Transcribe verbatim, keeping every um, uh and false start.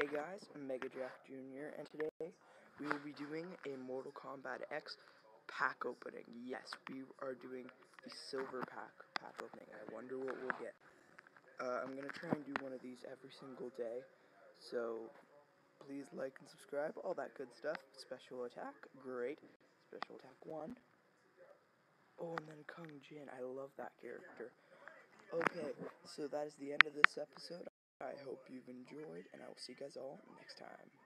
Hey guys, I'm Mega Jack Junior and today we will be doing a Mortal Kombat X pack opening. Yes, we are doing the silver pack pack opening. I wonder what we'll get. Uh, I'm gonna try and do one of these every single day, so please like and subscribe, all that good stuff. Special attack, great. Special attack one. Oh, and then Kung Jin, I love that character. Okay, so that is the end of this episode. I hope you've enjoyed, and I will see you guys all next time.